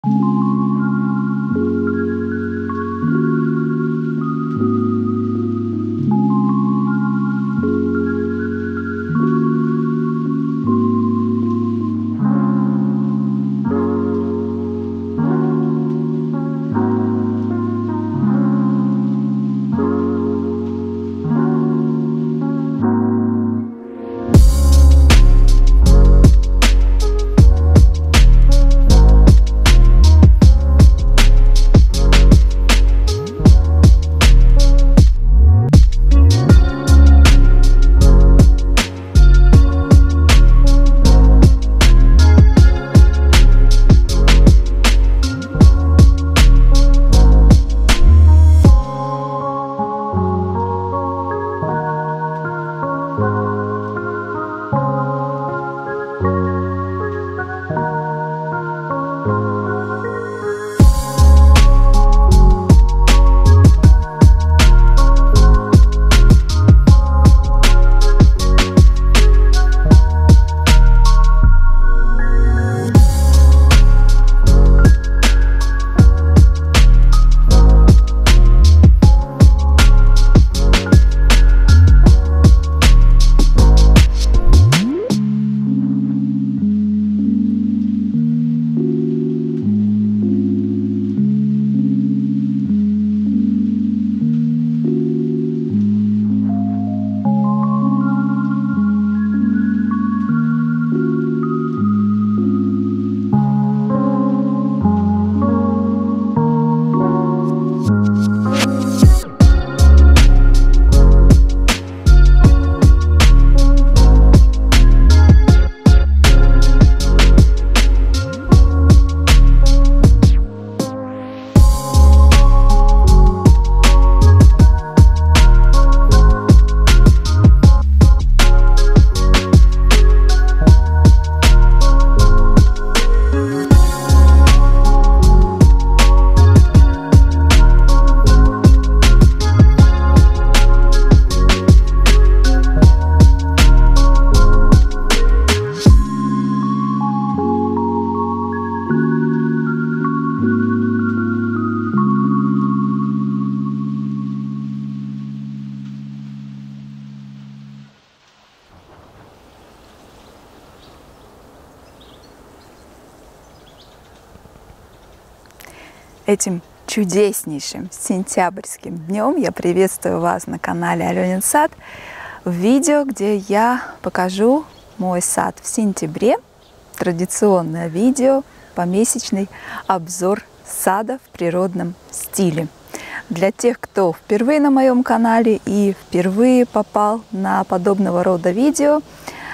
Этим чудеснейшим сентябрьским днем я приветствую вас на канале Аленин сад в видео, где я покажу мой сад в сентябре. Традиционное видео, помесячный обзор сада в природном стиле. Для тех, кто впервые на моем канале и впервые попал на подобного рода видео,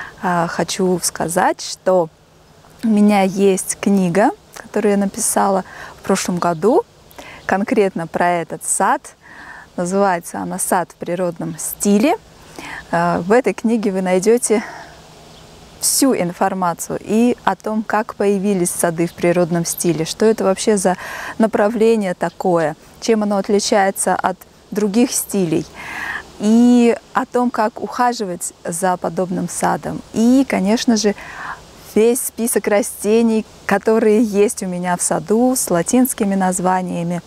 хочу сказать, что у меня есть книга, которую я написала в прошлом году, конкретно про этот сад. Называется она «Сад в природном стиле». В этой книге вы найдете всю информацию и о том, как появились сады в природном стиле, что это вообще за направление такое, чем оно отличается от других стилей, и о том, как ухаживать за подобным садом. И, конечно же, весь список растений, которые есть у меня в саду с латинскими названиями,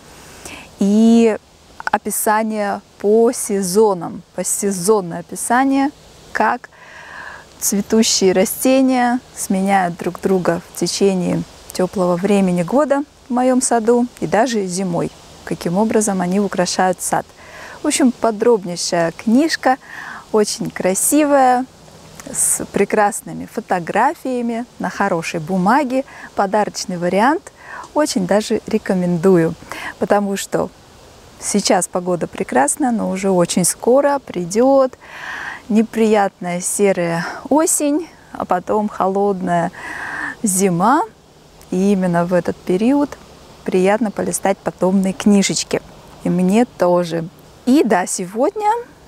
и описание по сезонам, посезонное описание, как цветущие растения сменяют друг друга в течение теплого времени года в моем саду и даже зимой, каким образом они украшают сад. В общем, подробнейшая книжка, очень красивая, с прекрасными фотографиями на хорошей бумаге, подарочный вариант. Очень даже рекомендую, потому что сейчас погода прекрасная, но уже очень скоро придет неприятная серая осень, а потом холодная зима. И именно в этот период приятно полистать подобные книжечки. И мне тоже. И да, сегодня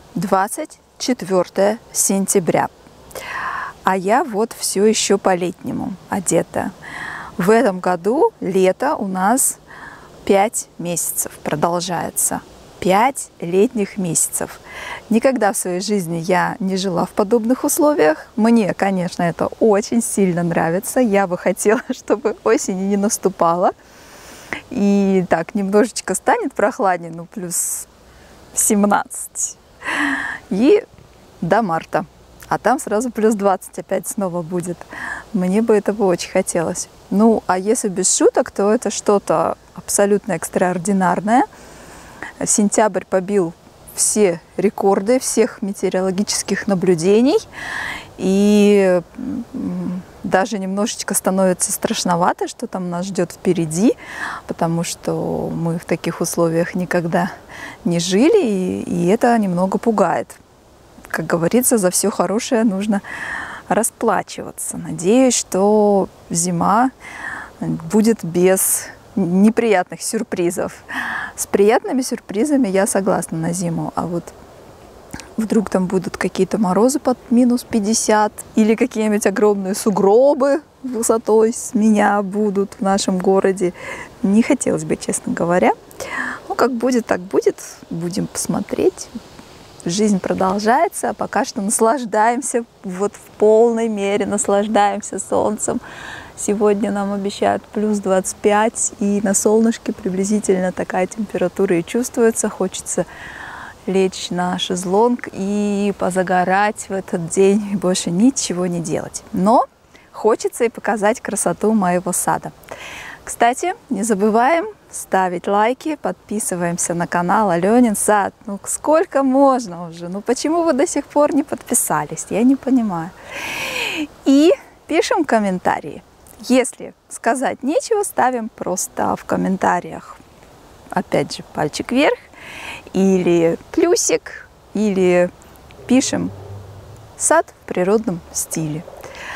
24 сентября. А я вот все еще по-летнему одета. В этом году лето у нас 5 месяцев продолжается. 5 летних месяцев. Никогда в своей жизни я не жила в подобных условиях. Мне, конечно, это очень сильно нравится. Я бы хотела, чтобы осень не наступала. И так, немножечко станет прохладнее, ну плюс 17. И до марта. А там сразу плюс 20 опять снова будет. Мне бы этого очень хотелось. Ну, а если без шуток, то это что-то абсолютно экстраординарное. Сентябрь побил все рекорды всех метеорологических наблюдений. И даже немножечко становится страшновато, что там нас ждет впереди, потому что мы в таких условиях никогда не жили, и это немного пугает. Как говорится, за все хорошее нужно расплачиваться. Надеюсь, что зима будет без неприятных сюрпризов. С приятными сюрпризами я согласна на зиму, а вот вдруг там будут какие-то морозы под минус 50 или какие-нибудь огромные сугробы высотой с меня будут в нашем городе. Не хотелось бы, честно говоря. Ну, как будет, так будет. Будем посмотреть. Жизнь продолжается, а пока что наслаждаемся, вот в полной мере наслаждаемся солнцем. Сегодня нам обещают плюс 25, и на солнышке приблизительно такая температура и чувствуется. Хочется лечь на шезлонг и позагорать в этот день и больше ничего не делать. Но хочется и показать красоту моего сада. Кстати, не забываем ставить лайки, подписываемся на канал Аленин сад. Ну сколько можно уже? Ну почему вы до сих пор не подписались? Я не понимаю. И пишем комментарии. Если сказать нечего, ставим просто в комментариях, опять же, пальчик вверх, или плюсик, или пишем «Сад в природном стиле».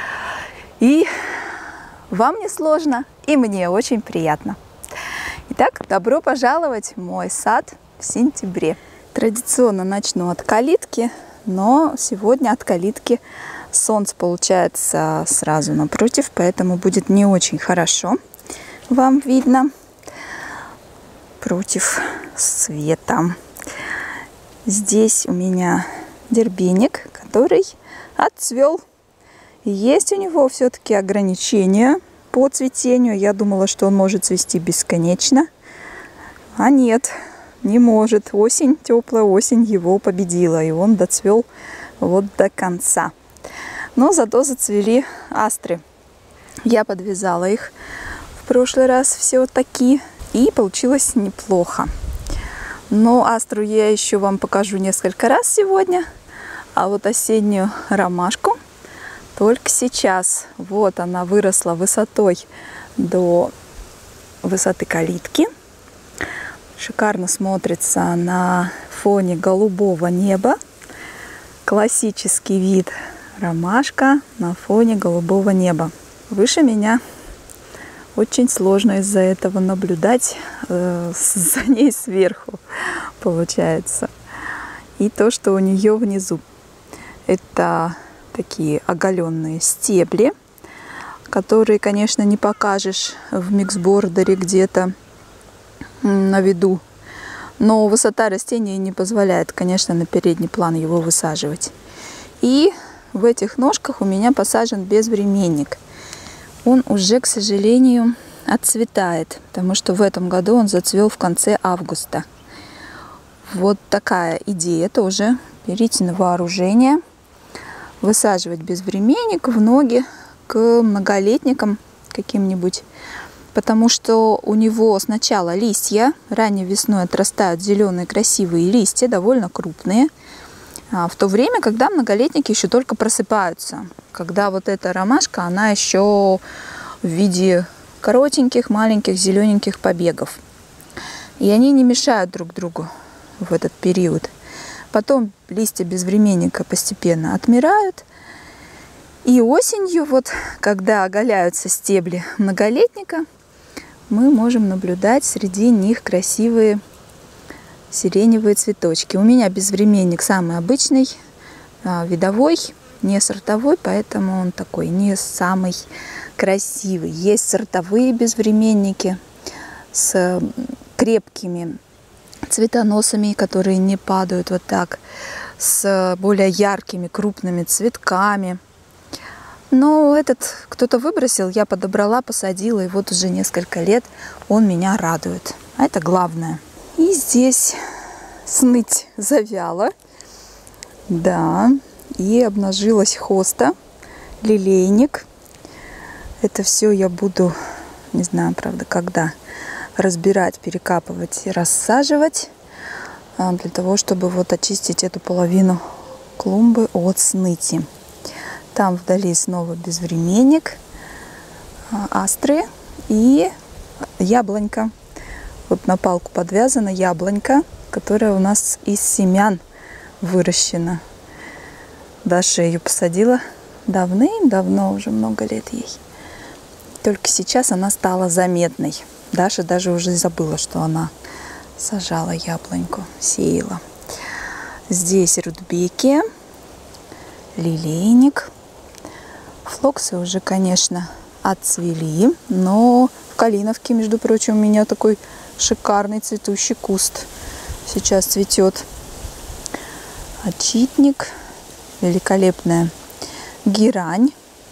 И вам не сложно, и мне очень приятно. Итак, добро пожаловать в мой сад в сентябре. Традиционно начну от калитки, но сегодня от калитки солнце получается сразу напротив, поэтому будет не очень хорошо вам видно против света. Здесь у меня дербеник, который отцвел. Есть у него все-таки ограничения по цветению. Я думала, что он может цвести бесконечно. А нет, не может. Осень, теплая осень его победила. И он доцвел вот до конца. Но зато зацвели астры. Я подвязала их в прошлый раз все вот такие. И получилось неплохо. Но астру я еще вам покажу несколько раз сегодня. А вот осеннюю ромашку только сейчас. Вот она выросла высотой до высоты калитки. Шикарно смотрится на фоне голубого неба. Классический вид ромашка на фоне голубого неба. Выше меня очень сложно из-за этого наблюдать за ней сверху, получается. И то, что у нее внизу. Это такие оголенные стебли, которые, конечно, не покажешь в миксбордере где-то на виду. Но высота растения не позволяет, конечно, на передний план его высаживать. И в этих ножках у меня посажен безвременник. Он уже, к сожалению, отцветает, потому что в этом году он зацвел в конце августа. Вот такая идея тоже. Берите на вооружение. Высаживать безвременник в ноги к многолетникам каким-нибудь. Потому что у него сначала листья, ранней весной отрастают зеленые красивые листья, довольно крупные. В то время, когда многолетники еще только просыпаются. Когда вот эта ромашка, она еще в виде коротеньких, маленьких, зелененьких побегов. И они не мешают друг другу в этот период. Потом листья безвременника постепенно отмирают. И осенью, вот когда оголяются стебли многолетника, мы можем наблюдать среди них красивые сиреневые цветочки. У меня безвременник самый обычный, видовой, не сортовой, поэтому он такой не самый красивый. Есть сортовые безвременники с крепкими цветоносами, которые не падают вот так, с более яркими крупными цветками. Но этот кто-то выбросил, я подобрала, посадила, и вот уже несколько лет он меня радует. А это главное. И здесь сныть завяла. Да, и обнажилась хоста, лилейник. Это все я буду, не знаю, правда, когда, разбирать, перекапывать и рассаживать, для того, чтобы вот очистить эту половину клумбы от сныти. Там вдали снова безвременник, астры и яблонька. Вот на палку подвязана яблонька, которая у нас из семян выращена. Даша ее посадила давным-давно, уже много лет ей. Только сейчас она стала заметной. Даша даже уже забыла, что она сажала яблоньку, сеяла. Здесь рудбеки, лилейник. Флоксы уже, конечно, отцвели, но в Калиновке, между прочим, у меня такой шикарный цветущий куст сейчас цветет. Очитник, великолепная герань,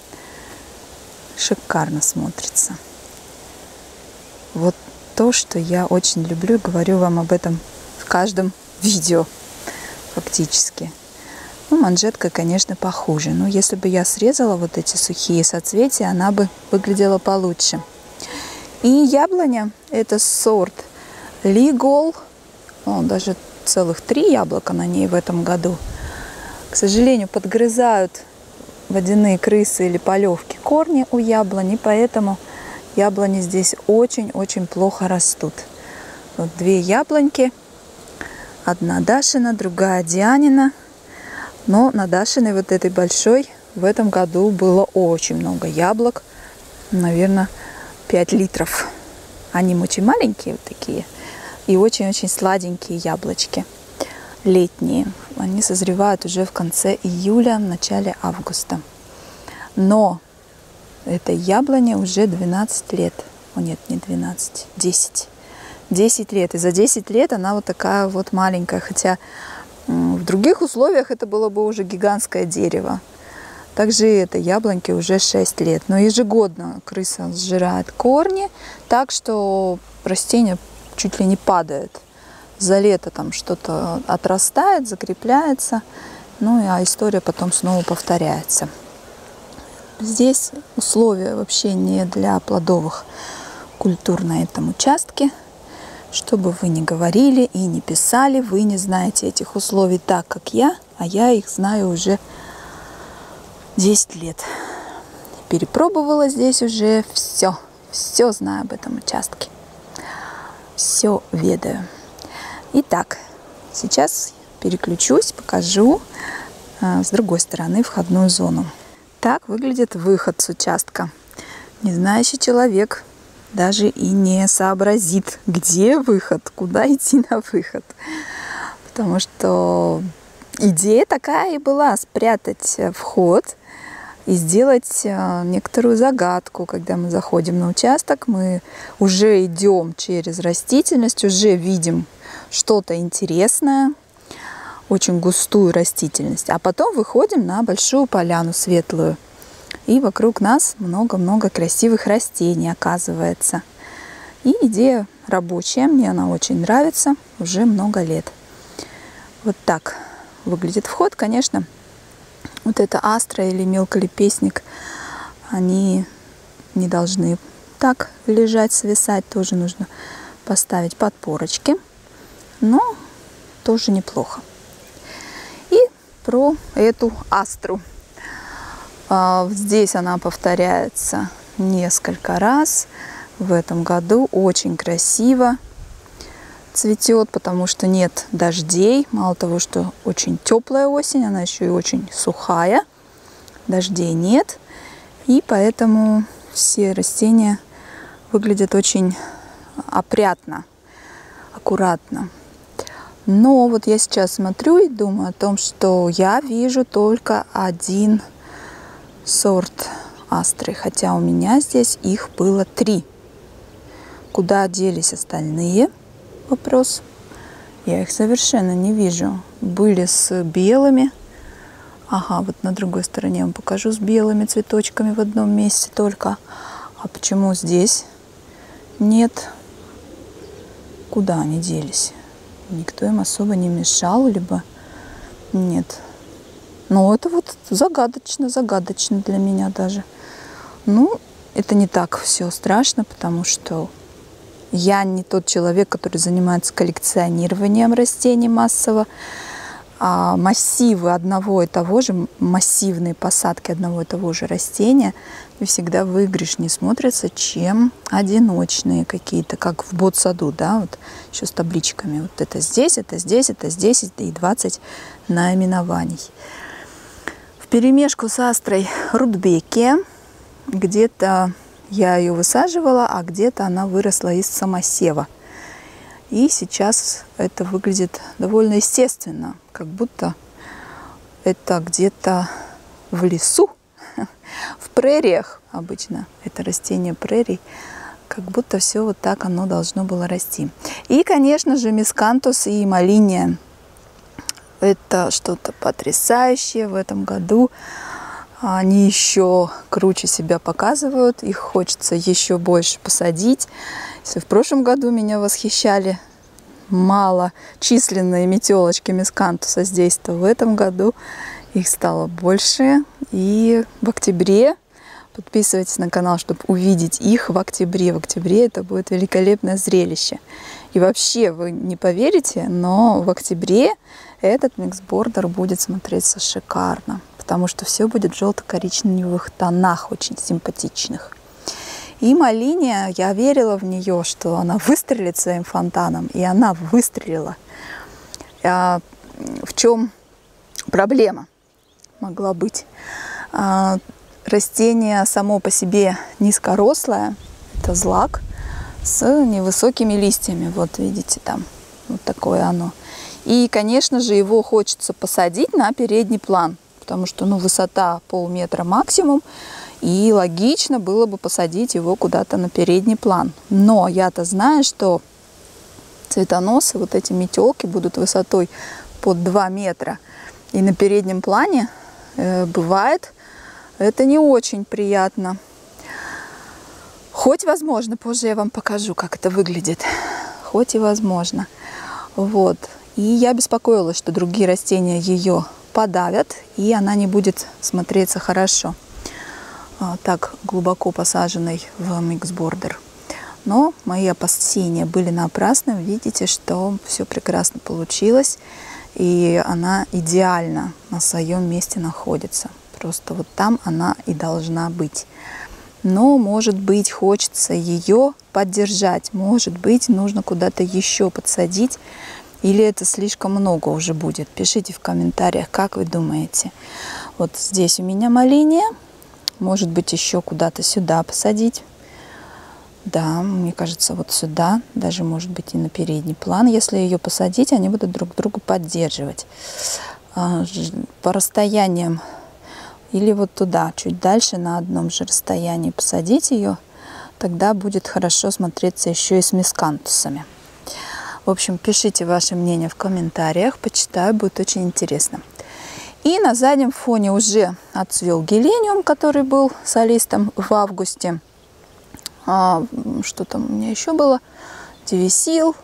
шикарно смотрится. Вот то, что я очень люблю, говорю вам об этом в каждом видео фактически. Ну, манжетка, конечно, похуже. Но если бы я срезала вот эти сухие соцветия, она бы выглядела получше. И яблоня, это сорт Лигол. Даже целых 3 яблока на ней в этом году. К сожалению, подгрызают водяные крысы или полевки корни у яблони, поэтому яблони здесь очень-очень плохо растут. Вот 2 яблоньки. Одна Дашина, другая Дианина. Но на Дашиной, вот этой большой, в этом году было очень много яблок. Наверное, 5 литров. Они очень маленькие вот такие. И очень-очень сладенькие яблочки. Летние. Они созревают уже в конце июля, в начале августа. Но этой яблоне уже 12 лет. О нет, не 12, 10. 10 лет. И за 10 лет она вот такая вот маленькая. Хотя в других условиях это было бы уже гигантское дерево. Также и этой яблоньке уже 6 лет. Но ежегодно крыса сжирает корни, так что растение чуть ли не падает. За лето там что-то отрастает, закрепляется. Ну, а история потом снова повторяется. Здесь условия вообще не для плодовых культур на этом участке. Что бы вы ни говорили и не писали, вы не знаете этих условий так, как я, а я их знаю уже 10 лет. Перепробовала здесь уже все. Все знаю об этом участке. Все ведаю. Итак, сейчас переключусь, покажу с другой стороны входную зону. Так выглядит выход с участка. Незнающий человек даже и не сообразит, где выход, куда идти на выход. Потому что идея такая и была: спрятать вход и сделать некоторую загадку. Когда мы заходим на участок, мы уже идем через растительность, уже видим что-то интересное, очень густую растительность. А потом выходим на большую поляну светлую. И вокруг нас много-много красивых растений оказывается. И идея рабочая, мне она очень нравится, уже много лет. Вот так выглядит вход. Конечно, вот эта астра или мелколепестник, они не должны так лежать, свисать. Тоже нужно поставить подпорочки. Но тоже неплохо. И про эту астру. Здесь она повторяется несколько раз. В этом году очень красиво цветет, потому что нет дождей. Мало того, что очень теплая осень, она еще и очень сухая. Дождей нет. И поэтому все растения выглядят очень опрятно, аккуратно. Но вот я сейчас смотрю и думаю о том, что я вижу только один сорт астры, хотя у меня здесь их было 3. Куда делись остальные? Вопрос. Я их совершенно не вижу. Были с белыми Ага, вот на другой стороне я вам покажу с белыми цветочками в одном месте только. А почему здесь нет? Куда они делись? Никто им особо не мешал, либо нет. Ну, это вот загадочно для меня даже. Ну, это не так все страшно, потому что я не тот человек, который занимается коллекционированием растений массово. А массивы одного и того же, массивные посадки одного и того же растения всегда выигрышнее смотрятся, чем одиночные какие-то, как в ботсаду, да, вот еще с табличками. Вот это здесь, это здесь, это здесь, и 20 наименований. Вперемешку с астрой рудбекия. Где-то я ее высаживала, а где-то она выросла из самосева. И сейчас это выглядит довольно естественно, как будто это где-то в лесу, в прериях обычно. Это растение прерий, как будто все вот так оно должно было расти. И, конечно же, мискантус и малиния. Это что-то потрясающее в этом году. Они еще круче себя показывают, их хочется еще больше посадить. Если в прошлом году меня восхищали малочисленные метелочки мискантуса здесь, то в этом году их стало больше. И в октябре, подписывайтесь на канал, чтобы увидеть их в октябре. В октябре это будет великолепное зрелище. И вообще, вы не поверите, но в октябре этот миксбордер будет смотреться шикарно, потому что все будет в желто-коричневых тонах, очень симпатичных. И малиния, я верила в нее, что она выстрелит своим фонтаном, и она выстрелила. В чем проблема могла быть? Растение само по себе низкорослое, это злак с невысокими листьями. Вот видите, там вот такое оно. И, конечно же, его хочется посадить на передний план, потому что, ну, высота полметра максимум, и логично было бы посадить его куда-то на передний план. Но я-то знаю, что цветоносы, вот эти метелки, будут высотой под 2 метра. И на переднем плане бывает это не очень приятно. Хоть возможно, позже я вам покажу, как это выглядит. Хоть и возможно. Вот. И я беспокоилась, что другие растения ее подавят, и она не будет смотреться хорошо, так глубоко посаженной в миксбордер. Но мои опасения были напрасны. Видите, что все прекрасно получилось, и она идеально на своем месте находится. Просто вот там она и должна быть. Но, может быть, хочется ее поддержать. Может быть, нужно куда-то еще подсадить. Или это слишком много уже будет. Пишите в комментариях, как вы думаете. Вот здесь у меня малиния. Может быть, еще куда-то сюда посадить. Да, мне кажется, вот сюда. Даже, может быть, и на передний план. Если ее посадить, они будут друг друга поддерживать. По расстояниям. Или вот туда, чуть дальше, на одном же расстоянии посадить ее. Тогда будет хорошо смотреться еще и с мискантусами. В общем, пишите ваше мнение в комментариях, почитаю, будет очень интересно. И на заднем фоне уже отцвел гелениум, который был солистом в августе. Что там у меня еще было? Девисил.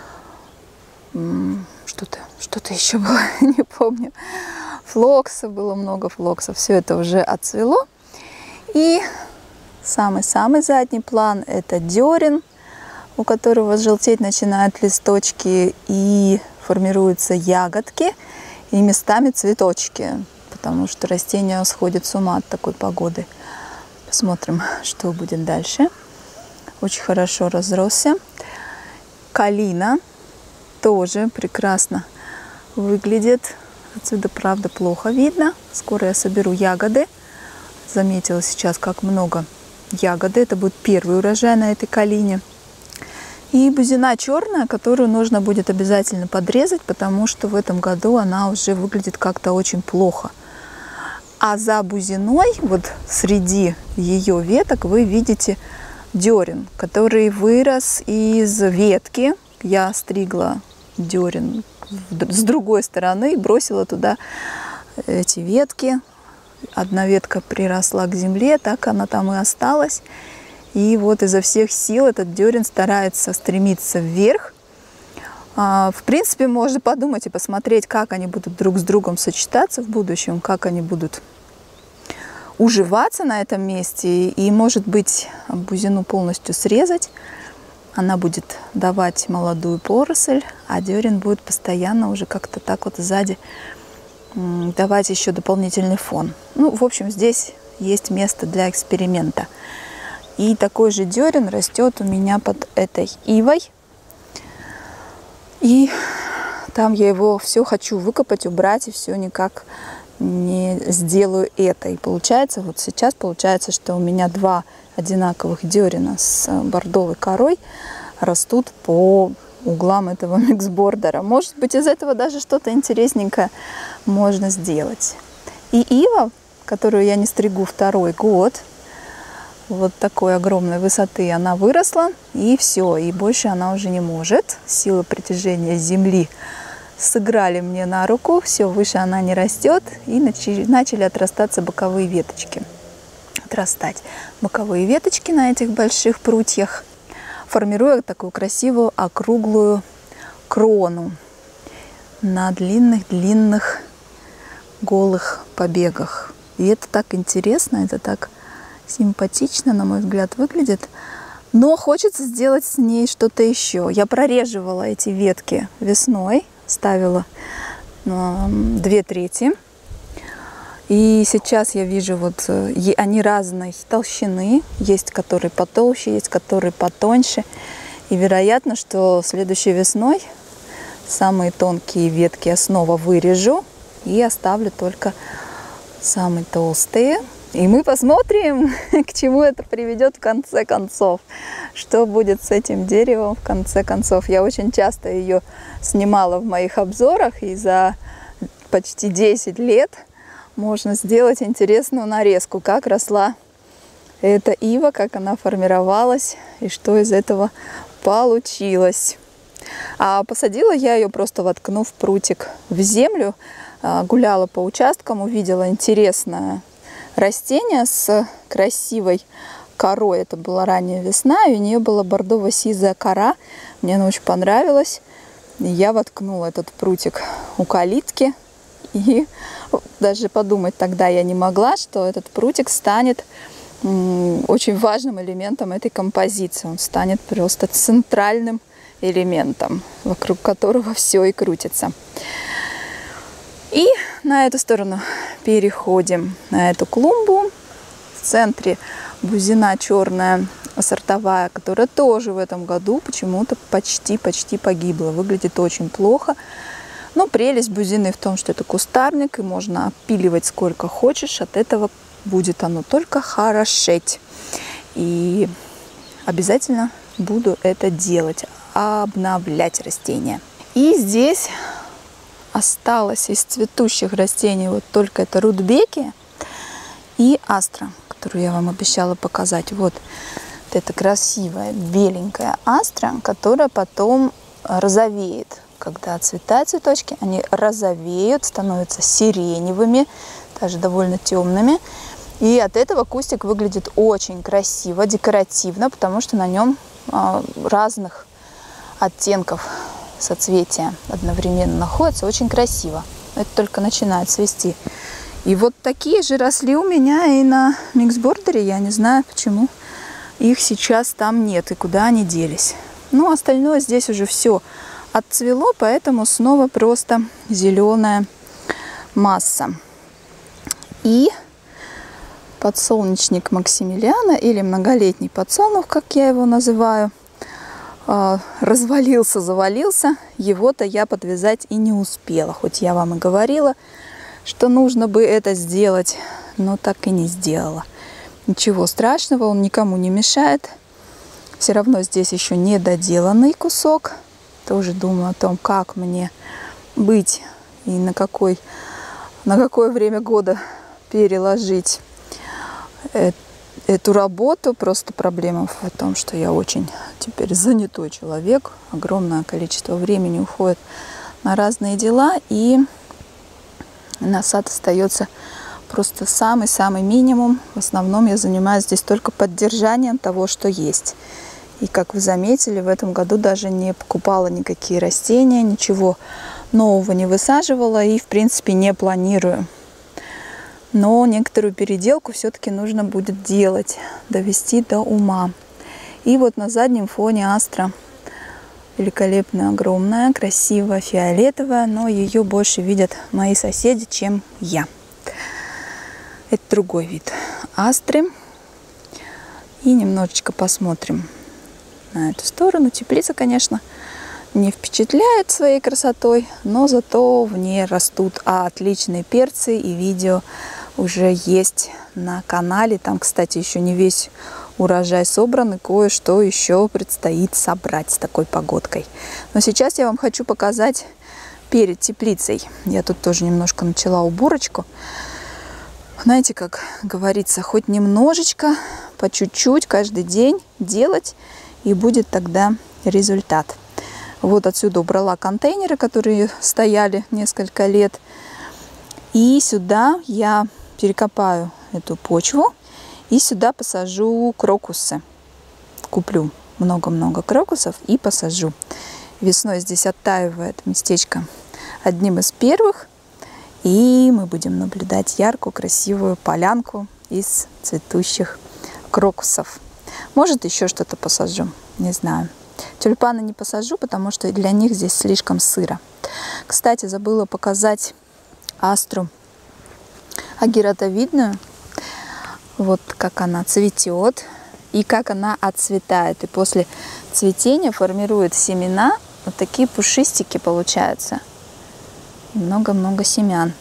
Что-то еще было, не помню. Флокса, было много флоксов. Все это уже отцвело. И самый-самый задний план — это дерен, у которого желтеть начинают листочки и формируются ягодки, и местами цветочки, потому что растение сходит с ума от такой погоды. Посмотрим, что будет дальше. Очень хорошо разросся. Калина тоже прекрасно выглядит. Отсюда, правда, плохо видно. Скоро я соберу ягоды. Заметила сейчас, как много ягоды. Это будет первый урожай на этой калине. И бузина черная, которую нужно будет обязательно подрезать, потому что в этом году она уже выглядит как-то очень плохо. А за бузиной, вот среди ее веток, вы видите дерен, который вырос из ветки. Я стригла дерен с другой стороны и бросила туда эти ветки. Одна ветка приросла к земле, так она там и осталась. И вот изо всех сил этот дерен старается стремиться вверх. В принципе, можно подумать и посмотреть, как они будут друг с другом сочетаться в будущем, как они будут уживаться на этом месте. И, может быть, бузину полностью срезать. Она будет давать молодую поросль, а дерен будет постоянно уже как-то так вот сзади давать еще дополнительный фон. Ну, в общем, здесь есть место для эксперимента. И такой же дерен растет у меня под этой ивой. И там я его все хочу выкопать, убрать, и все никак не сделаю это. И получается, вот сейчас получается, что у меня два одинаковых дерена с бордовой корой растут по углам этого миксбордера. Может быть, из этого даже что-то интересненькое можно сделать. И ива, которую я не стригу второй год, вот такой огромной высоты, она выросла, и все, и больше она уже не может. Сила притяжения Земли сыграли мне на руку, все, выше она не растет, и начали отрастаться боковые веточки. Отрастать боковые веточки на этих больших прутьях, формируя такую красивую округлую крону на длинных-длинных голых побегах. И это так интересно, это так симпатично, на мой взгляд, выглядит. Но хочется сделать с ней что-то еще. Я прореживала эти ветки весной, ставила 2/3. И сейчас я вижу, вот они разной толщины. Есть которые потолще, есть которые потоньше. И вероятно, что следующей весной самые тонкие ветки я снова вырежу и оставлю только самые толстые. И мы посмотрим, к чему это приведет в конце концов. Что будет с этим деревом в конце концов. Я очень часто ее снимала в моих обзорах, и за почти 10 лет можно сделать интересную нарезку, как росла эта ива, как она формировалась и что из этого получилось. А посадила я ее, просто воткнув прутик в землю. Гуляла по участкам, увидела интересное растение с красивой корой. Это была ранняя весна, и у нее была бордово-сизая кора. Мне она очень понравилась. И я воткнула этот прутик у калитки. И даже подумать тогда я не могла, что этот прутик станет очень важным элементом этой композиции. Он станет просто центральным элементом, вокруг которого все и крутится. И на эту сторону переходим, на эту клумбу. В центре бузина черная сортовая, которая тоже в этом году почему-то почти погибла. Выглядит очень плохо. Но прелесть бузины в том, что это кустарник, и можно опиливать сколько хочешь. От этого будет оно только хорошеть. И обязательно буду это делать, обновлять растения. И здесь осталось из цветущих растений вот только это рудбекия и астра, которую я вам обещала показать. Вот эта красивая беленькая астра, которая потом розовеет. Когда отцветают цветочки, они розовеют, становятся сиреневыми, даже довольно темными. И от этого кустик выглядит очень красиво, декоративно, потому что на нем разных оттенков соцветия одновременно находится. Очень красиво. Это только начинает цвести. И вот такие же росли у меня и на миксбордере. Я не знаю, почему их сейчас там нет и куда они делись. Ну, остальное здесь уже все отцвело, поэтому снова просто зеленая масса. И подсолнечник Максимилиана, или многолетний подсолнух, как я его называю, развалился, завалился. Его-то я подвязать и не успела, хоть я вам и говорила, что нужно бы это сделать, но так и не сделала. Ничего страшного, он никому не мешает. Все равно здесь еще недоделанный кусок. Тоже думаю о том, как мне быть и на какое время года переложить эту работу. Просто проблема в том, что я очень теперь занятой человек. Огромное количество времени уходит на разные дела. И На сад остается просто самый-самый минимум. В основном я занимаюсь здесь только поддержанием того, что есть. И как вы заметили, в этом году даже не покупала никакие растения, ничего нового не высаживала и, в принципе, не планирую. Но некоторую переделку все-таки нужно будет делать, довести до ума. И вот на заднем фоне астра великолепная, огромная, красивая, фиолетовая, но ее больше видят мои соседи, чем я. Это другой вид астры. И немножечко посмотрим на эту сторону. Теплица, конечно, не впечатляет своей красотой, но зато в ней растут отличные перцы, и видео уже есть на канале. Там, кстати, еще не весь урожай собран, и кое-что еще предстоит собрать с такой погодкой. Но сейчас я вам хочу показать перед теплицей. Я тут тоже немножко начала уборочку. Знаете, как говорится, хоть немножечко, по чуть-чуть, каждый день делать, и будет тогда результат. Вот отсюда убрала контейнеры, которые стояли несколько лет. И сюда я перекопаю эту почву и сюда посажу крокусы. Куплю много-много крокусов и посажу. Весной здесь оттаивает местечко одним из первых. И мы будем наблюдать яркую, красивую полянку из цветущих крокусов. Может, еще что-то посажу, не знаю. Тюльпаны не посажу, потому что для них здесь слишком сыро. Кстати, забыла показать астру агератовидную. Вот как она цветет и как она отцветает. И после цветения формирует семена. Вот такие пушистики получаются. Много-много семян.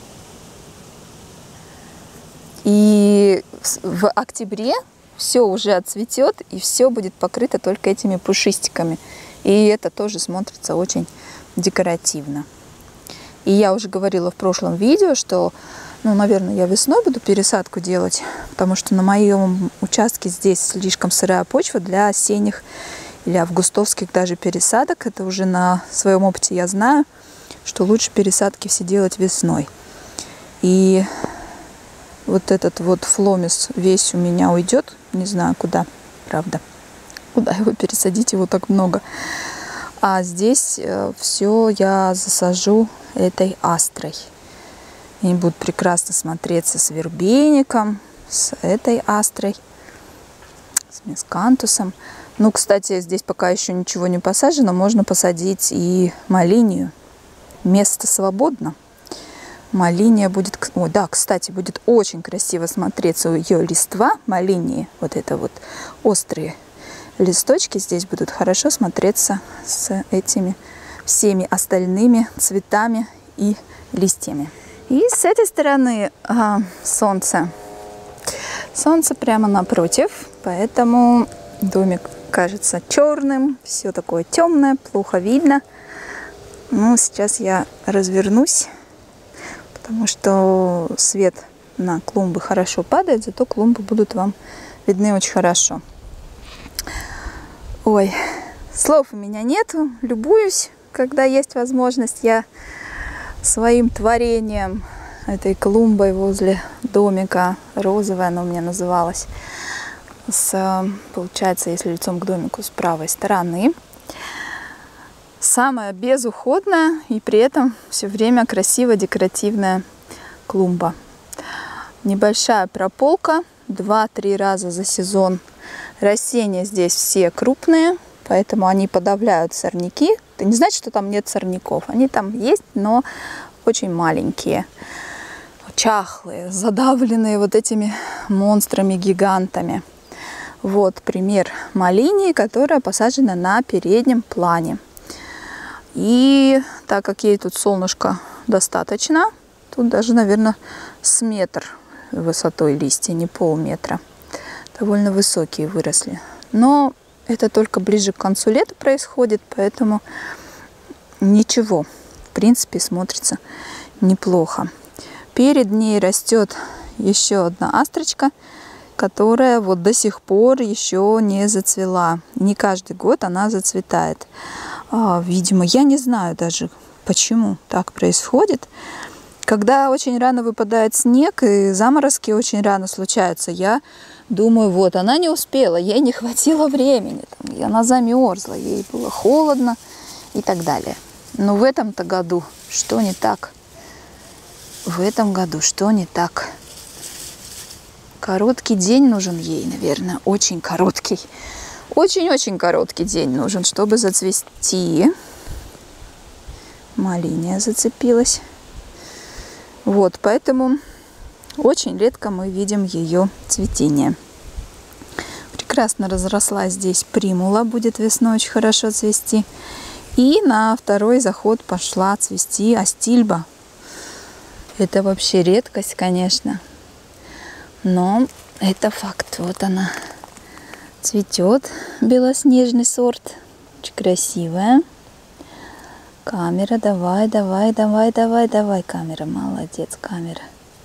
И в октябре все уже отцветет, и все будет покрыто только этими пушистиками. И это тоже смотрится очень декоративно. И я уже говорила в прошлом видео, что, наверное, я весной буду пересадку делать, потому что на моем участке здесь слишком сырая почва для осенних или августовских даже пересадок. Это уже на своем опыте я знаю, что лучше пересадки все делать весной. И вот этот вот фломис весь у меня уйдет. Не знаю куда, правда. Куда его пересадить, его так много. А здесь все я засажу этой астрой. Они будут прекрасно смотреться с вербеником, с этой астрой, с мискантусом. Ну, кстати, здесь пока еще ничего не посажено. Можно посадить и малинию. Место свободно. Малиния будет... О, да, кстати, будет очень красиво смотреться ее листва малинии. Вот это вот острые листочки здесь будут хорошо смотреться с этими всеми остальными цветами и листьями. И с этой стороны солнце. Солнце прямо напротив, поэтому домик кажется черным. Все такое темное, плохо видно. Ну, сейчас я развернусь, потому что свет на клумбы хорошо падает, зато клумбы будут вам видны очень хорошо. Ой, слов у меня нету, любуюсь, когда есть возможность. Я своим творением, этой клумбой возле домика, розовая она у меня называлась, получается, если лицом к домику с правой стороны. Самая безуходная и при этом все время красиво декоративная клумба. Небольшая прополка, 2-3 раза за сезон. Растения здесь все крупные, поэтому они подавляют сорняки. Это не значит, что там нет сорняков. Они там есть, но очень маленькие, чахлые, задавленные вот этими монстрами-гигантами. Вот пример малинии, которая посажена на переднем плане. И так как ей тут солнышко достаточно, тут даже, наверное, с метр высотой листья, не полметра. Довольно высокие выросли. Но это только ближе к концу лета происходит, поэтому ничего. В принципе, смотрится неплохо. Перед ней растет еще одна астрочка, которая вот до сих пор еще не зацвела. Не каждый год она зацветает. Видимо, я не знаю даже, почему так происходит. Когда очень рано выпадает снег и заморозки очень рано случаются, я думаю, вот она не успела, ей не хватило времени, там, и она замерзла, ей было холодно и так далее. Но в этом-то году что не так? В этом году что не так? Короткий день нужен ей, наверное, очень короткий. Очень-очень короткий день нужен, чтобы зацвести. Малиния зацепилась. Вот, поэтому очень редко мы видим ее цветение. Прекрасно разрослась здесь примула, будет весной очень хорошо цвести. И на второй заход пошла цвести астильба. Это вообще редкость, конечно, но это факт. Вот она цветет, белоснежный сорт, очень красивая. Камера, давай, давай, давай, давай, давай, камера, молодец, камера.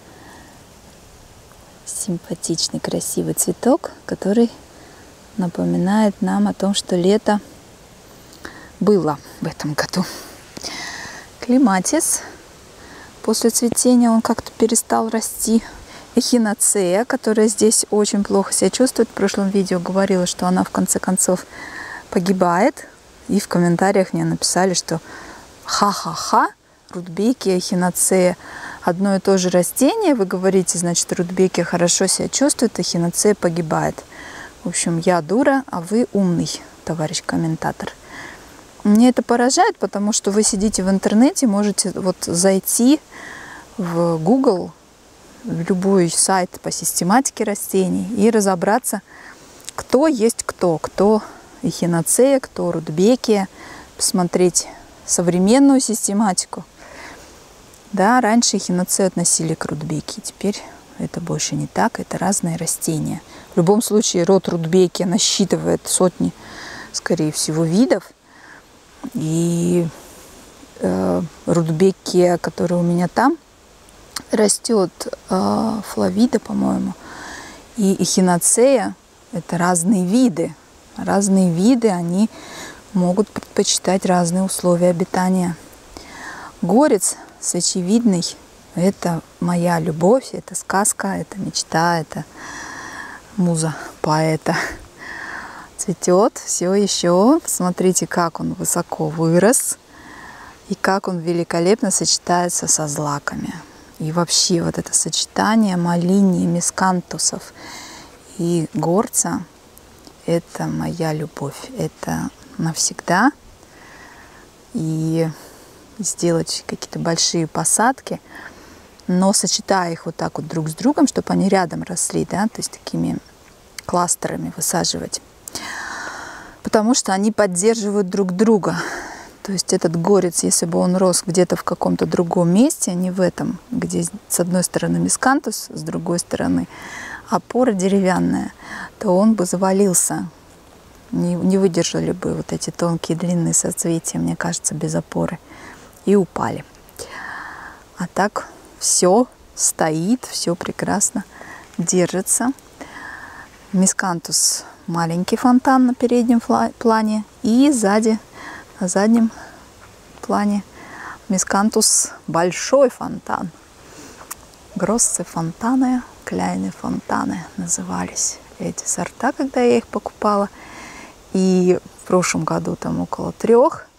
Симпатичный, красивый цветок, который напоминает нам о том, что лето было в этом году. Клематис. После цветения он как-то перестал расти. Эхиноцея, которая здесь очень плохо себя чувствует. В прошлом видео говорила, что она в конце концов погибает. И в комментариях мне написали, что ха-ха-ха, рудбекия, эхиноцея одно и то же растение. Вы говорите, значит, рудбекия хорошо себя чувствует, эхиноцея погибает. В общем, я дура, а вы умный, товарищ комментатор. Мне это поражает, потому что вы сидите в интернете, можете вот зайти в Google, в любой сайт по систематике растений и разобраться, кто есть кто эхиноцея, кто рудбекия, посмотреть современную систематику. Да, раньше эхиноцею относили к рудбекии, теперь это больше не так, это разные растения. В любом случае род рудбекия насчитывает сотни, скорее всего, видов. И рудбекия, которая у меня там растет, флавида, по-моему, и эхиноцея, это разные виды. Разные виды, они могут предпочитать разные условия обитания. Горец сочевидный – это моя любовь, это сказка, это мечта, это муза поэта. Цветет все еще. Посмотрите, как он высоко вырос и как он великолепно сочетается со злаками. И вообще вот это сочетание малинии, мискантусов и горца – это моя любовь. Это навсегда. И сделать какие-то большие посадки, но сочетая их вот так вот друг с другом, чтобы они рядом росли, да, то есть такими кластерами высаживать. Потому что они поддерживают друг друга. То есть этот горец, если бы он рос где-то в каком-то другом месте, а не в этом, где с одной стороны мискантус, с другой стороны опора деревянная, то он бы завалился. Не выдержали бы вот эти тонкие длинные соцветия, мне кажется, без опоры. И упали. А так все стоит, все прекрасно держится. Мискантус маленький фонтан на переднем плане. И сзади, на заднем плане, мискантус большой фонтан. Гроссы фонтаны, кляйны фонтаны назывались эти сорта, когда я их покупала. И в прошлом году там около 3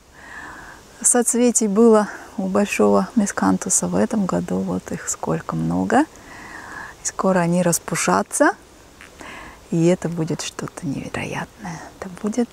соцветий было у большого мискантуса. В этом году вот их сколько много. И скоро они распушатся. И это будет что-то невероятное. Это будет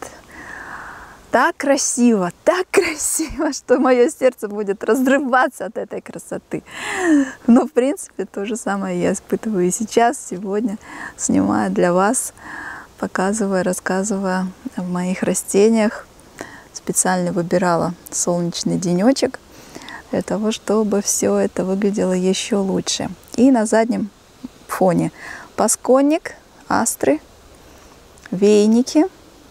так красиво, что мое сердце будет разрываться от этой красоты. Но, в принципе, то же самое я испытываю и сейчас, сегодня, снимаю для вас, показывая, рассказывая о моих растениях. Специально выбирала солнечный денечек для того, чтобы все это выглядело еще лучше. И на заднем фоне пасконник, астры, вейники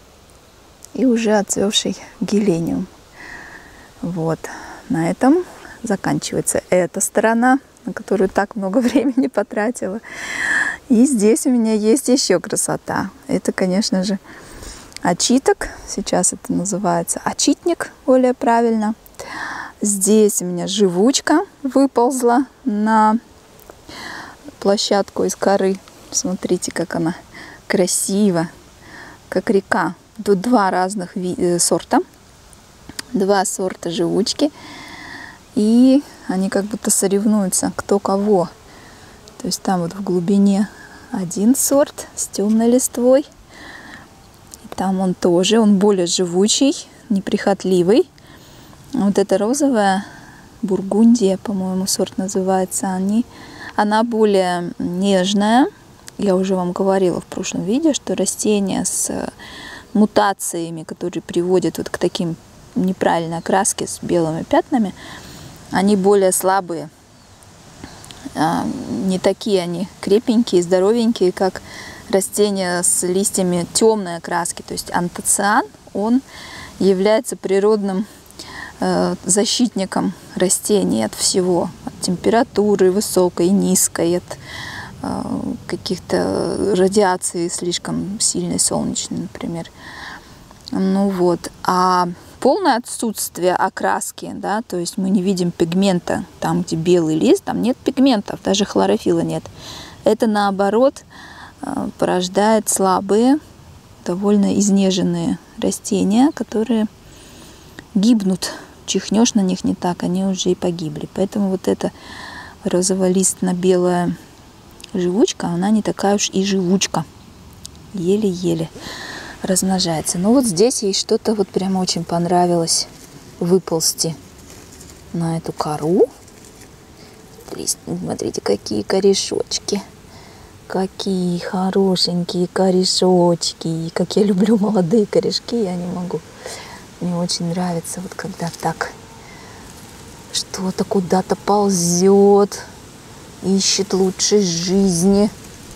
и уже отцвевший гелениум. Вот, на этом заканчивается эта сторона, на которую так много времени потратила. И здесь у меня есть еще красота. Это, конечно же, очиток. Сейчас это называется очитник, более правильно. Здесь у меня живучка выползла. на площадку из коры. Смотрите, как она красиво, как река. Тут два разных сорта. Два сорта живучки. И они как будто соревнуются, кто кого. То есть там вот в глубине один сорт с темной листвой. И там он тоже, он более живучий, неприхотливый. Вот эта розовая бургундия, по-моему, сорт называется. Она более нежная. Я уже вам говорила в прошлом видео, что растения с мутациями, которые приводят вот к таким неправильной окраске с белыми пятнами, они более слабые. Не такие они крепенькие, здоровенькие, как растения с листьями темной окраски. То есть антоциан, он является природным защитником растений от всего. От температуры высокой и низкой, от каких-то радиаций слишком сильной, солнечной, например. Ну вот. А полное отсутствие окраски, да, то есть мы не видим пигмента, там, где белый лист, там нет пигментов, даже хлорофилла нет. Это, наоборот, порождает слабые, довольно изнеженные растения, которые гибнут. Чихнешь на них не так, они уже и погибли. Поэтому вот эта розово-листно-белая живучка, она не такая уж и живучка. Еле-еле размножается. Но вот здесь ей что-то вот прямо очень понравилось выползти на эту кору. Смотрите, какие корешочки. Какие хорошенькие корешочки. Как я люблю молодые корешки, я не могу. Мне очень нравится, вот когда так что-то куда-то ползет, ищет лучшей жизни,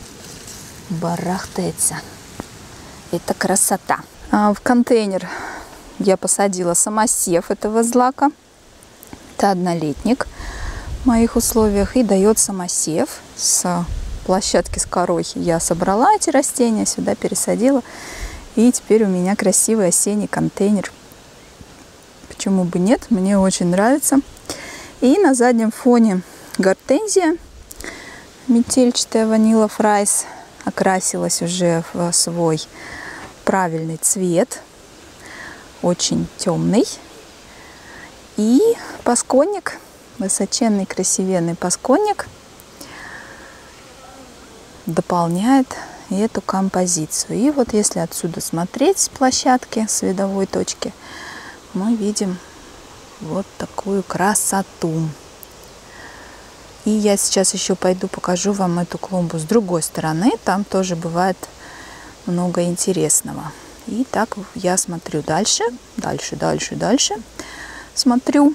барахтается. Это красота. В контейнер я посадила самосев этого злака. Это однолетник в моих условиях. И дает самосев. С площадки с корой я собрала эти растения, сюда пересадила. И теперь у меня красивый осенний контейнер. Почему бы нет? Мне очень нравится. И на заднем фоне гортензия метельчатая ванила фрайс окрасилась уже в свой правильный цвет, очень темный. И пасконник, высоченный красивенный пасконник, дополняет эту композицию. И вот если отсюда смотреть с площадки, с видовой точки, мы видим вот такую красоту. И я сейчас еще пойду покажу вам эту клумбу с другой стороны. Там тоже бывает много интересного. И так я смотрю дальше. Смотрю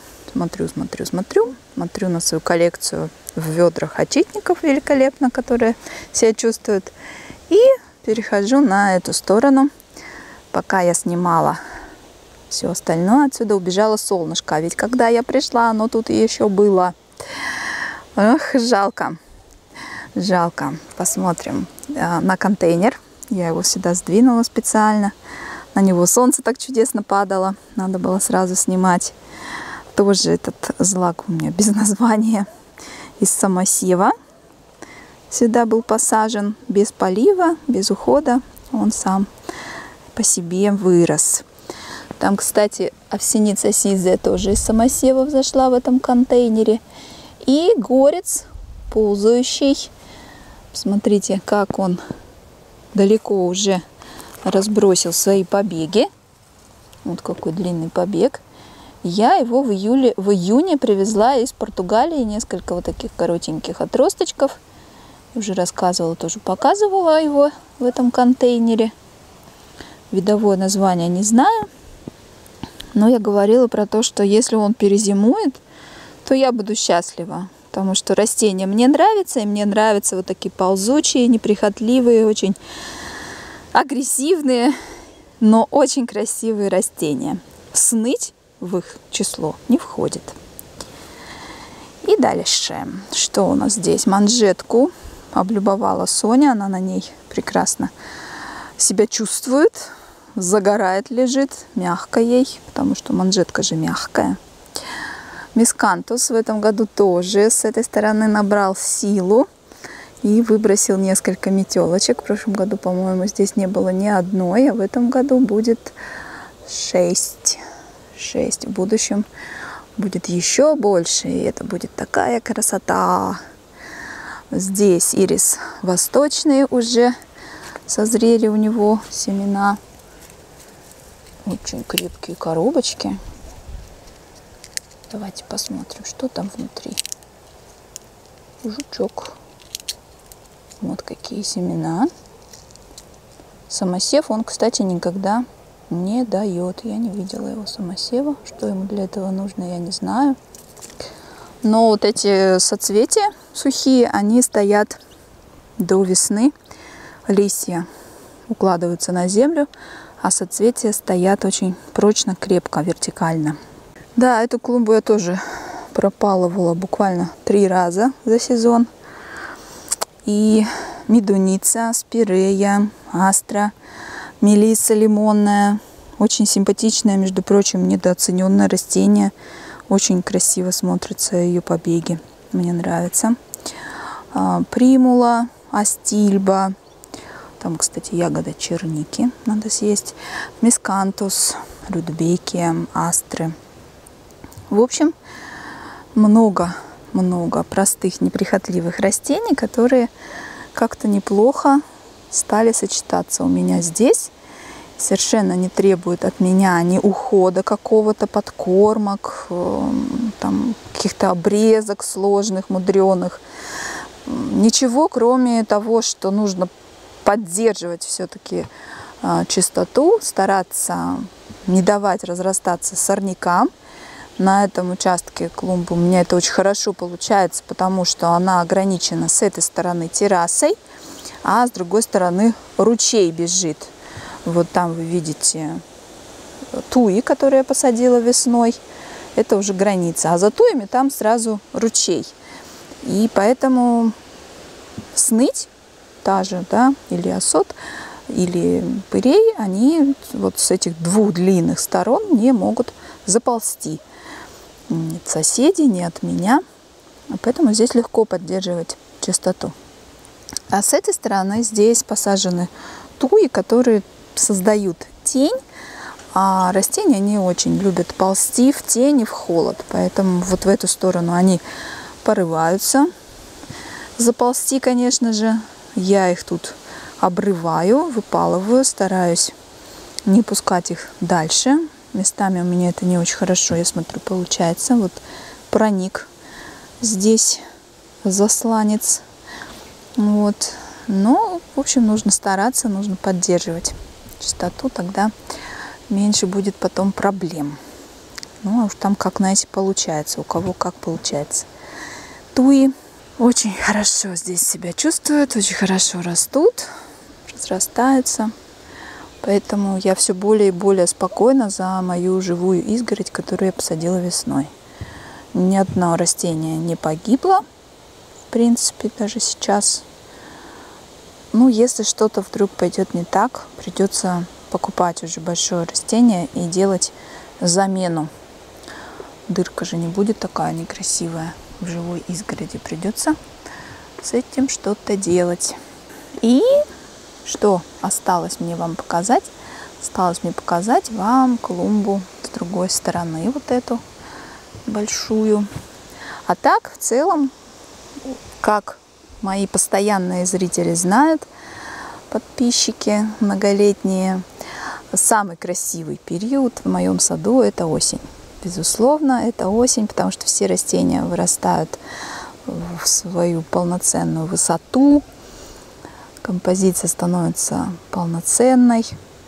на свою коллекцию в ведрах очитников великолепно, которые себя чувствуют. И перехожу на эту сторону. Пока я снимала все остальное, отсюда убежало солнышко. А ведь когда я пришла, оно тут еще было. Ох, жалко. Жалко. Посмотрим на контейнер. Я его сюда сдвинула специально. На него солнце так чудесно падало. Надо было сразу снимать. Тоже этот злак у меня без названия. Из самосева. Сюда был посажен без полива, без ухода. Он сам по себе вырос. Там, кстати, овсяница сизая тоже из самосева взошла в этом контейнере. И горец ползающий. Смотрите, как он далеко уже разбросил свои побеги. Вот какой длинный побег. Я его в июне привезла из Португалии. Несколько вот таких коротеньких отросточков. Уже рассказывала, тоже показывала его в этом контейнере. Видовое название не знаю. Но я говорила про то, что если он перезимует, то я буду счастлива. Потому что растения мне нравятся, и мне нравятся вот такие ползучие, неприхотливые, очень агрессивные, но очень красивые растения. Сныть в их число не входит. И дальше. Что у нас здесь? Манжетку облюбовала Соня. Она на ней прекрасно себя чувствует. Загорает, лежит. Мягко ей, потому что манжетка же мягкая. Мискантус в этом году тоже с этой стороны набрал силу и выбросил несколько метелочек. В прошлом году, по-моему, здесь не было ни одной, а в этом году будет 6. В будущем будет еще больше, и это будет такая красота. Здесь ирис восточный уже созрели у него семена. Очень крепкие коробочки. Давайте посмотрим, что там внутри. Жучок. Вот какие семена. Самосев он, кстати, никогда не дает. Я не видела его самосева. Что ему для этого нужно, я не знаю. Но вот эти соцветия сухие, они стоят до весны. Листья укладываются на землю, а соцветия стоят очень прочно, крепко, вертикально. Да, эту клумбу я тоже пропалывала буквально 3 раза за сезон. И медуница, спирея, астра, мелисса лимонная. Очень симпатичное, между прочим, недооцененное растение. Очень красиво смотрятся ее побеги. Мне нравится. Примула, астильба. Там, кстати, ягода черники надо съесть. Мискантус, рудбекия, астры. В общем, много простых, неприхотливых растений, которые как-то неплохо стали сочетаться у меня здесь. Совершенно не требуют от меня ни ухода какого-то, подкормок, там, каких-то обрезок сложных, мудреных. Ничего, кроме того, что нужно поддерживать все-таки чистоту, стараться не давать разрастаться сорнякам. На этом участке клумбы у меня это очень хорошо получается, потому что она ограничена с этой стороны террасой, а с другой стороны ручей бежит. Вот там вы видите туи, которые я посадила весной. Это уже граница. А за туями там сразу ручей. И поэтому сныть та же, да, или осот, или пырей, они вот с этих 2 длинных сторон не могут заползти. Ни от соседей, ни от меня. Поэтому здесь легко поддерживать чистоту. А с этой стороны здесь посажены туи, которые создают тень. А растения не очень любят ползти в тень и в холод. Поэтому вот в эту сторону они порываются заползти, конечно же. Я их тут обрываю, выпалываю, стараюсь не пускать их дальше. Местами у меня это не очень хорошо, я смотрю, получается. Вот проник здесь засланец. Вот. Но, в общем, нужно стараться, нужно поддерживать чистоту, тогда меньше будет потом проблем. Ну, а уж там как, знаете, получается, у кого как получается. Туи очень хорошо здесь себя чувствуют, очень хорошо растут, разрастаются. Поэтому я все более и более спокойна за мою живую изгородь, которую я посадила весной. Ни одно растение не погибло, в принципе, даже сейчас. Ну, если что-то вдруг пойдет не так, придется покупать уже большое растение и делать замену. Дырка же не будет такая некрасивая в живой изгороди. Придется с этим что-то делать. И что осталось мне вам показать? Осталось мне показать вам клумбу с другой стороны, вот эту большую. А так, в целом, как мои постоянные зрители знают, подписчики многолетние, самый красивый период в моем саду – это осень. Безусловно, это осень, потому что все растения вырастают в свою полноценную высоту. Композиция становится полноценной.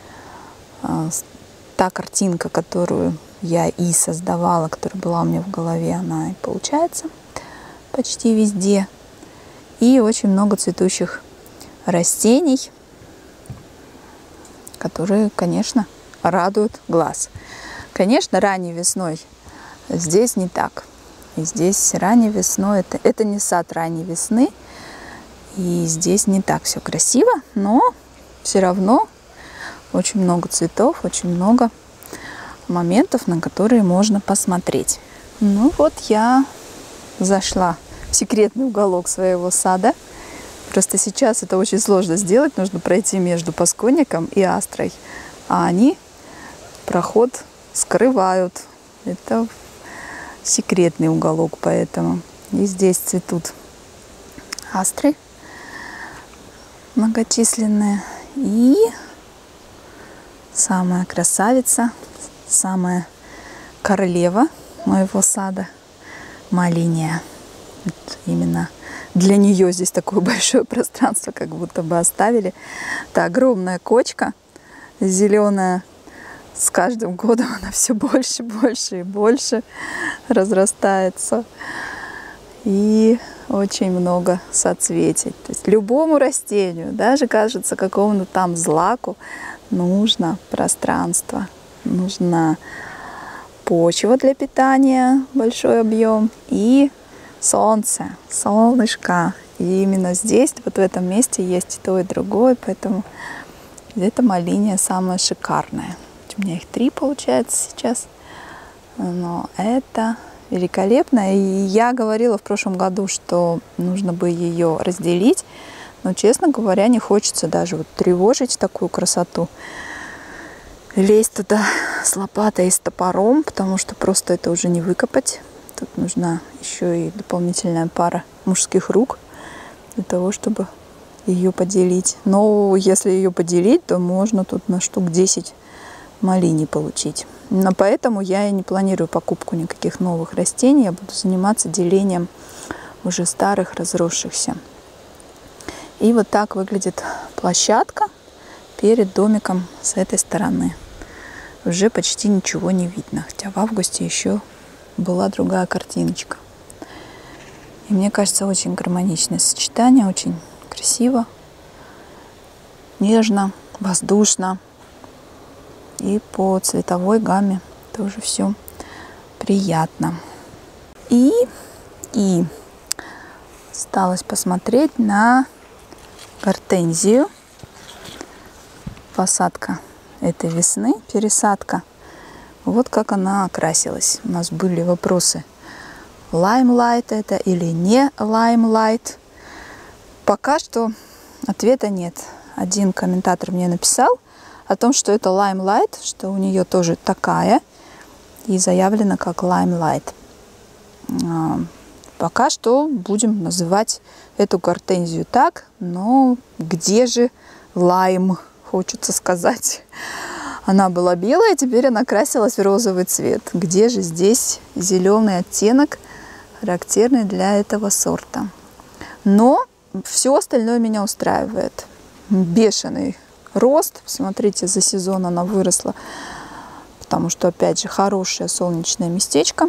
Та картинка, которую я и создавала, которая была у меня в голове, она и получается почти везде. И очень много цветущих растений, которые, конечно, радуют глаз. Конечно, ранней весной здесь не так. И здесь ранней весной, это не сад ранней весны. И здесь не так все красиво, но все равно очень много цветов, очень много моментов, на которые можно посмотреть. Ну вот я зашла в секретный уголок своего сада. Просто сейчас это очень сложно сделать. Нужно пройти между пасконником и астрой. А они проход скрывают. Это секретный уголок, поэтому. И здесь цветут астры многочисленные. И самая красавица, самая королева моего сада — Малиния. Вот именно для нее здесь такое большое пространство как будто бы оставили. Это огромная кочка зеленая. С каждым годом она все больше, больше и больше разрастается. И очень много соцветий. То есть любому растению, даже кажется какому-то там злаку, нужно пространство, нужна почва для питания, большой объем, и солнце, солнышко. И именно здесь, вот в этом месте, есть и то, и другое, поэтому эта малиния самая шикарная. У меня их 3 получается сейчас, но это великолепно. И я говорила в прошлом году, что нужно бы ее разделить, но, честно говоря, не хочется даже вот тревожить такую красоту, лезть туда с лопатой и с топором, потому что просто это уже не выкопать. Тут нужна еще и дополнительная пара мужских рук для того, чтобы ее поделить. Но если ее поделить, то можно тут на штук 10 малиний получить. Но поэтому я и не планирую покупку никаких новых растений. Я буду заниматься делением уже старых, разросшихся. И вот так выглядит площадка перед домиком с этой стороны. Уже почти ничего не видно, хотя в августе еще была другая картиночка. И мне кажется, очень гармоничное сочетание, очень красиво, нежно, воздушно. И по цветовой гамме тоже все приятно. И осталось посмотреть на гортензию. Посадка этой весны, пересадка. Вот как она окрасилась. У нас были вопросы, лаймлайт это или не лаймлайт. Пока что ответа нет. Один комментатор мне написал о том, что это лаймлайт, что у нее тоже такая, и заявлено как лаймлайт. Пока что будем называть эту гортензию так, но где же лайм, хочется сказать. Она была белая, теперь она красилась в розовый цвет. Где же здесь зеленый оттенок, характерный для этого сорта? Но все остальное меня устраивает. Бешеный рост. Смотрите, за сезон она выросла, потому что, опять же, хорошее солнечное местечко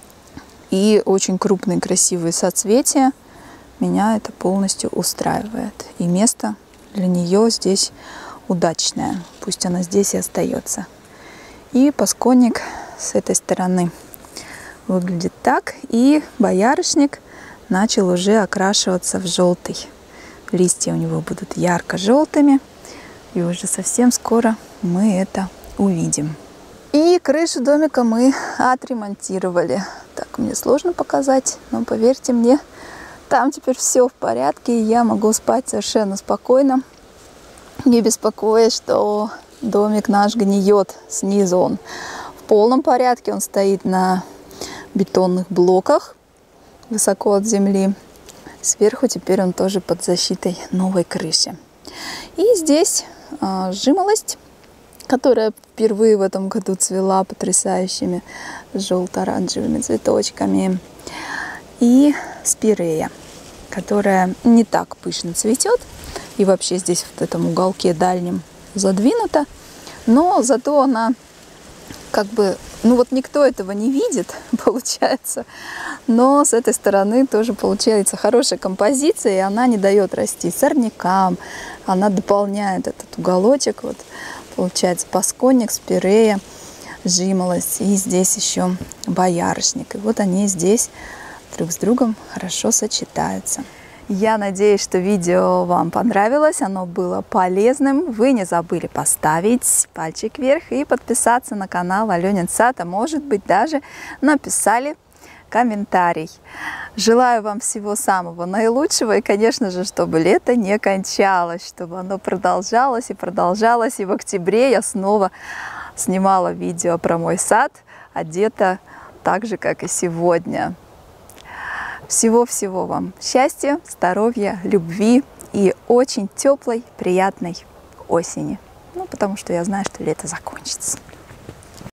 и очень крупные красивые соцветия. Меня это полностью устраивает. И место для нее здесь удачное. Пусть она здесь и остается. И пасконник с этой стороны выглядит так. И боярышник начал уже окрашиваться в желтый. Листья у него будут ярко-желтыми. И уже совсем скоро мы это увидим. И крышу домика мы отремонтировали. Так, мне сложно показать, но поверьте мне, там теперь все в порядке. И я могу спать совершенно спокойно, не беспокоясь, что домик наш гниет снизу. Он в полном порядке. Он стоит на бетонных блоках высоко от земли. Сверху теперь он тоже под защитой новой крыши. И здесь жимолость, которая впервые в этом году цвела потрясающими желто-оранжевыми цветочками. И спирея, которая не так пышно цветет. И вообще здесь в этом уголке дальнем задвинута. Но зато она как бы, ну вот никто этого не видит, получается. Но с этой стороны тоже получается хорошая композиция, и она не дает расти сорнякам. Она дополняет этот уголочек. Вот получается пасконник, спирея, жимолость. И здесь еще боярышник. И вот они здесь друг с другом хорошо сочетаются. Я надеюсь, что видео вам понравилось, оно было полезным. Вы не забыли поставить пальчик вверх и подписаться на канал Аленин сад, а может быть даже написали комментарий. Желаю вам всего самого наилучшего и, конечно же, чтобы лето не кончалось, чтобы оно продолжалось и продолжалось. И в октябре я снова снимала видео про мой сад, одета так же, как и сегодня. Всего-всего вам счастья, здоровья, любви и очень теплой, приятной осени. Ну, потому что я знаю, что лето закончится.